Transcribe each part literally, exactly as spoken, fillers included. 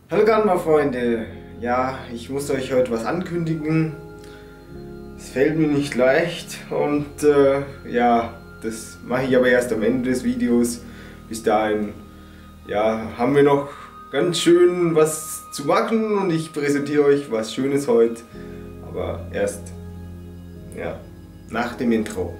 Hallo Gartenbau-Freunde, ja, ich muss euch heute was ankündigen. Es fällt mir nicht leicht und äh, ja, das mache ich aber erst am Ende des Videos. Bis dahin, ja, haben wir noch ganz schön was zu machen und ich präsentiere euch was Schönes heute, aber erst, ja, nach dem Intro.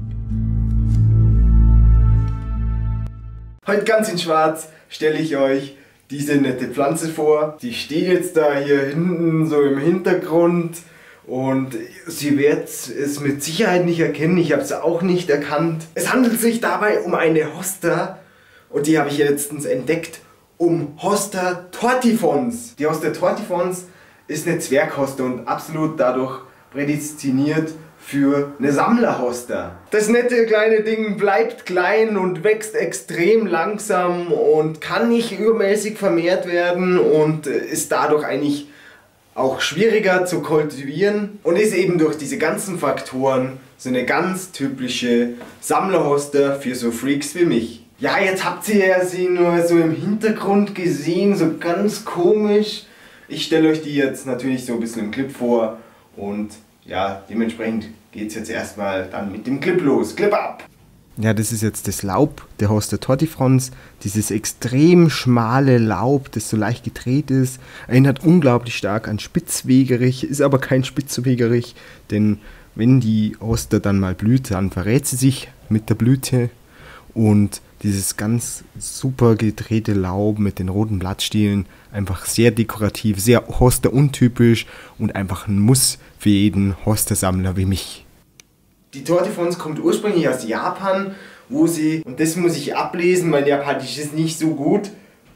Heute ganz in schwarz stelle ich euch diese nette Pflanze vor. Die steht jetzt da hier hinten so im Hintergrund und sie wird es mit Sicherheit nicht erkennen. Ich habe es auch nicht erkannt. Es handelt sich dabei um eine Hosta und die habe ich letztens entdeckt, um Hosta tortifons. Die Hosta tortifons ist eine Zwerghosta und absolut dadurch prädestiniert für eine Sammlerhosta. Das nette kleine Ding bleibt klein und wächst extrem langsam und kann nicht übermäßig vermehrt werden und ist dadurch eigentlich auch schwieriger zu kultivieren und ist eben durch diese ganzen Faktoren so eine ganz typische Sammlerhosta für so Freaks wie mich. Ja, jetzt habt ihr ja sie nur so im Hintergrund gesehen, so ganz komisch. Ich stelle euch die jetzt natürlich so ein bisschen im Clip vor und ja, dementsprechend geht es jetzt erstmal dann mit dem Clip los. Clip ab! Ja, das ist jetzt das Laub der Hosta tortifons. Dieses extrem schmale Laub, das so leicht gedreht ist, erinnert unglaublich stark an Spitzwegerich, ist aber kein Spitzwegerich, denn wenn die Hosta dann mal blüht, dann verrät sie sich mit der Blüte und dieses ganz super gedrehte Laub mit den roten Blattstielen, einfach sehr dekorativ, sehr Hosta untypisch und einfach ein Muss für jeden Hosta-Sammler wie mich. Die Tortifons kommt ursprünglich aus Japan, wo sie, und das muss ich ablesen, mein Japanisch ist nicht so gut,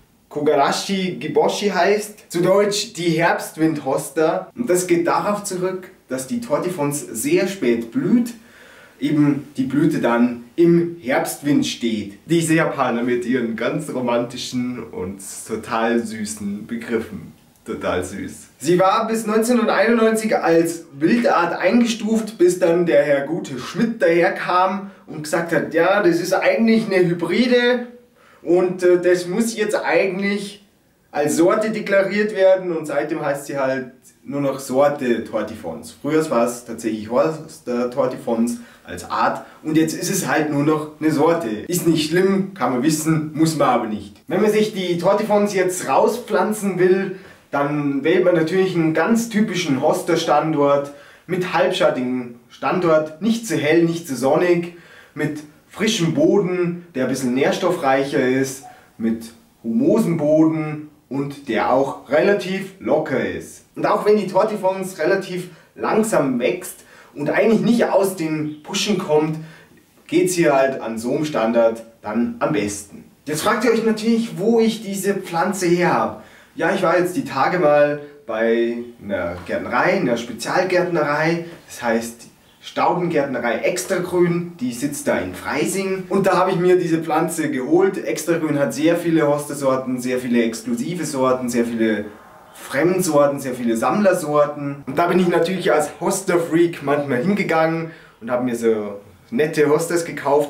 Kogarashi Giboshi heißt, zu Deutsch die Herbstwind-Hosta. Und das geht darauf zurück, dass die Tortifons sehr spät blüht, eben die Blüte dann im Herbstwind steht. Diese Japaner mit ihren ganz romantischen und total süßen Begriffen. Total süß. Sie war bis neunzehnhunderteinundneunzig als Wildart eingestuft, bis dann der Herr Gute Schmidt daherkam und gesagt hat, ja, das ist eigentlich eine Hybride und äh, das muss jetzt eigentlich als Sorte deklariert werden und seitdem heißt sie halt nur noch Sorte tortifons. Früher war es tatsächlich Hosta tortifons als Art und jetzt ist es halt nur noch eine Sorte. Ist nicht schlimm, kann man wissen, muss man aber nicht. Wenn man sich die Tortifons jetzt rauspflanzen will, dann wählt man natürlich einen ganz typischen Hosta-Standort mit halbschattigem Standort, nicht zu hell, nicht zu sonnig, mit frischem Boden, der ein bisschen nährstoffreicher ist, mit humosem Boden und der auch relativ locker ist. Und auch wenn die Tortifons relativ langsam wächst und eigentlich nicht aus den Puschen kommt, geht es hier halt an so einem Standard dann am besten. Jetzt fragt ihr euch natürlich, wo ich diese Pflanze her habe. Ja, ich war jetzt die Tage mal bei einer Gärtnerei, einer Spezialgärtnerei, das heißt Staudengärtnerei Extragrün, die sitzt da in Freising und da habe ich mir diese Pflanze geholt. Extragrün hat sehr viele Hosta-Sorten, sehr viele exklusive Sorten, sehr viele Fremdsorten, sehr viele Sammlersorten und da bin ich natürlich als Hosta-Freak manchmal hingegangen und habe mir so nette Hostas gekauft.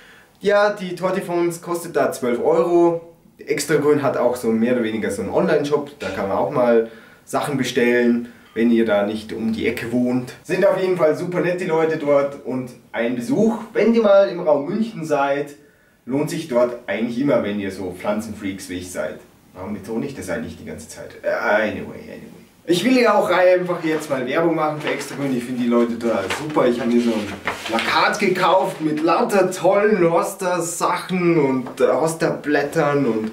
Ja, die Tortifons kostet da zwölf Euro. Extragrün hat auch so mehr oder weniger so einen Online-Shop, da kann man auch mal Sachen bestellen, wenn ihr da nicht um die Ecke wohnt. Sind auf jeden Fall super nette Leute dort und ein Besuch, wenn ihr mal im Raum München seid, lohnt sich dort eigentlich immer, wenn ihr so Pflanzenfreaks wie ich seid. Warum betone ich das eigentlich die ganze Zeit? Anyway, anyway. Ich will ja auch einfach jetzt mal Werbung machen für Extragrün. Ich finde die Leute total super. Ich habe mir so ein Plakat gekauft mit lauter tollen Hosta-Sachen und äh, Hosta-Blättern und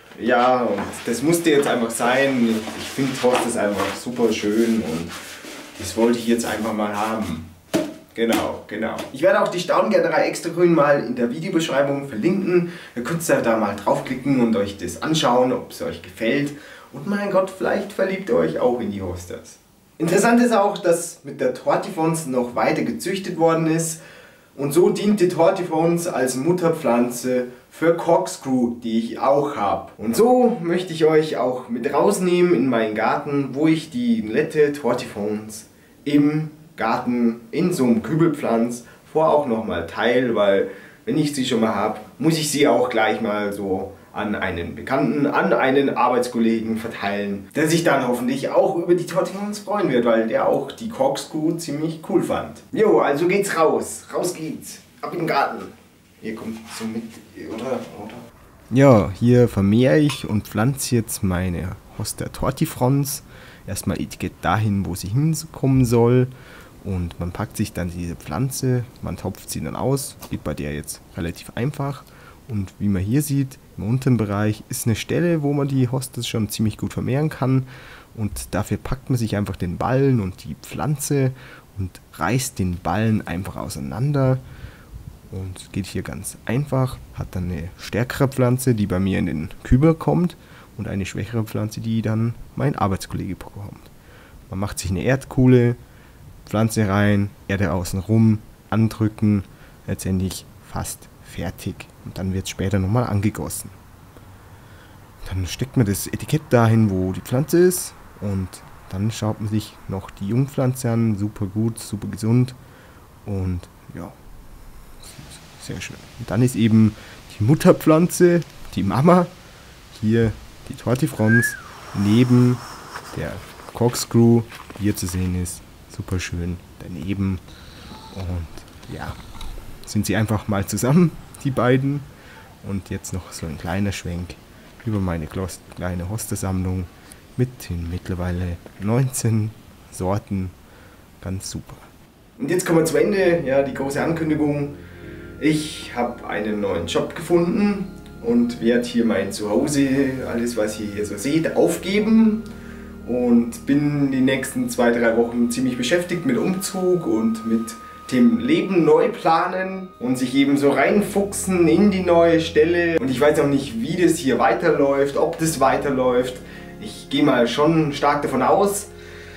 ja, und das musste jetzt einfach sein. Ich finde Hostas einfach super schön und das wollte ich jetzt einfach mal haben. Genau, genau. Ich werde auch die Staudengärtnerei Extragrün mal in der Videobeschreibung verlinken. Ihr könnt da mal draufklicken und euch das anschauen, ob es euch gefällt. Und mein Gott, vielleicht verliebt ihr euch auch in die Hostas. Interessant ist auch, dass mit der Tortifons noch weiter gezüchtet worden ist. Und so dient die Tortifons als Mutterpflanze für Corkscrew, die ich auch habe. Und so möchte ich euch auch mit rausnehmen in meinen Garten, wo ich die nette Tortifons im Garten in so einem Kübel pflanze. Vorher auch nochmal teile, weil wenn ich sie schon mal habe, muss ich sie auch gleich mal so an einen Bekannten, an einen Arbeitskollegen verteilen, der sich dann hoffentlich auch über die Tortifrons freuen wird, weil der auch die Corkscrew ziemlich cool fand. Jo, also geht's raus. Raus geht's. Ab in den Garten. Ihr kommt so mit, oder? oder? Ja, hier vermehre ich und pflanze jetzt meine Hoster Tortifrons. Erstmal Etikett dahin, wo sie hinkommen soll. Und man packt sich dann diese Pflanze, man topft sie dann aus. Geht bei der jetzt relativ einfach. Und wie man hier sieht, im unteren Bereich ist eine Stelle, wo man die Hostes schon ziemlich gut vermehren kann. Und dafür packt man sich einfach den Ballen und die Pflanze und reißt den Ballen einfach auseinander. Und es geht hier ganz einfach. Hat dann eine stärkere Pflanze, die bei mir in den Kübel kommt. Und eine schwächere Pflanze, die dann mein Arbeitskollege bekommt. Man macht sich eine Erdkuhle, Pflanze rein, Erde außen rum, andrücken, letztendlich fast fertig. Und dann wird es später nochmal angegossen. Dann steckt man das Etikett dahin, wo die Pflanze ist. Und dann schaut man sich noch die Jungpflanze an. Super gut, super gesund. Und ja, sehr schön. Und dann ist eben die Mutterpflanze, die Mama, hier die Tortifrons, neben der Corkscrew, die hier zu sehen ist. Super schön daneben. Und ja, sind sie einfach mal zusammen, die beiden. Und jetzt noch so ein kleiner Schwenk über meine kleine Hostersammlung mit den mittlerweile neunzehn Sorten. Ganz super. Und jetzt kommen wir zum Ende, ja, die große Ankündigung. Ich habe einen neuen Job gefunden und werde hier mein Zuhause, alles was ihr hier so seht, aufgeben. Und bin die nächsten zwei, drei Wochen ziemlich beschäftigt mit Umzug und mit dem Leben neu planen und sich eben so reinfuchsen in die neue Stelle. Und ich weiß auch nicht, wie das hier weiterläuft, ob das weiterläuft. Ich gehe mal schon stark davon aus.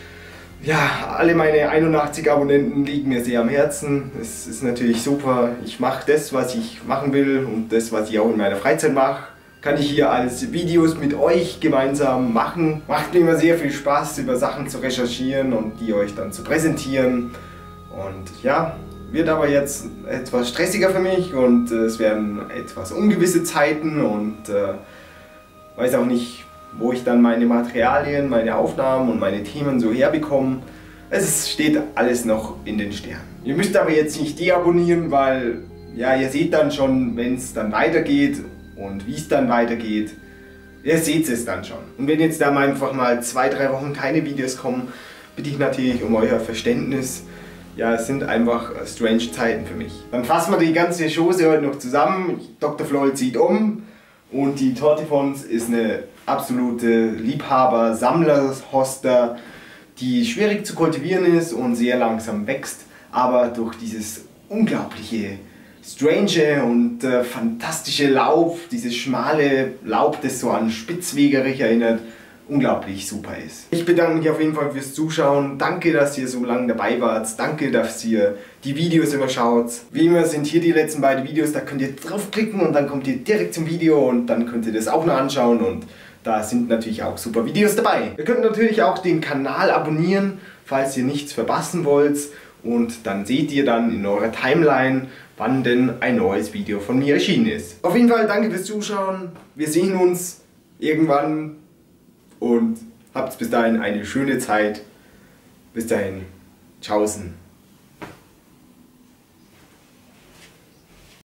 Ja, alle meine einundachtzig Abonnenten liegen mir sehr am Herzen. Es ist natürlich super. Ich mache das, was ich machen will und das, was ich auch in meiner Freizeit mache, kann ich hier als Videos mit euch gemeinsam machen. Macht mir immer sehr viel Spaß, über Sachen zu recherchieren und die euch dann zu präsentieren. Und ja, wird aber jetzt etwas stressiger für mich und äh, es werden etwas ungewisse Zeiten und äh, weiß auch nicht, wo ich dann meine Materialien, meine Aufnahmen und meine Themen so herbekomme. Es steht alles noch in den Sternen. Ihr müsst aber jetzt nicht deabonnieren, weil ja, ihr seht dann schon, wenn es dann weitergeht und wie es dann weitergeht. Ihr seht es dann schon. Und wenn jetzt da einfach mal zwei, drei Wochen keine Videos kommen, bitte ich natürlich um euer Verständnis. Ja, es sind einfach strange Zeiten für mich. Dann fassen wir die ganze Chose heute noch zusammen. Doktor Floyd zieht um und die Tortifrons ist eine absolute Liebhaber-Sammler-Hoster, die schwierig zu kultivieren ist und sehr langsam wächst, aber durch dieses unglaubliche, strange und äh, fantastische Laub, dieses schmale Laub, das so an Spitzwegerich erinnert, unglaublich super ist. Ich bedanke mich auf jeden Fall fürs Zuschauen. Danke, dass ihr so lange dabei wart. Danke, dass ihr die Videos immer schaut. Wie immer sind hier die letzten beiden Videos, da könnt ihr draufklicken und dann kommt ihr direkt zum Video und dann könnt ihr das auch noch anschauen und da sind natürlich auch super Videos dabei. Ihr könnt natürlich auch den Kanal abonnieren, falls ihr nichts verpassen wollt und dann seht ihr dann in eurer Timeline, wann denn ein neues Video von mir erschienen ist. Auf jeden Fall danke fürs Zuschauen. Wir sehen uns irgendwann. Und habt bis dahin eine schöne Zeit. Bis dahin. Tschaußen.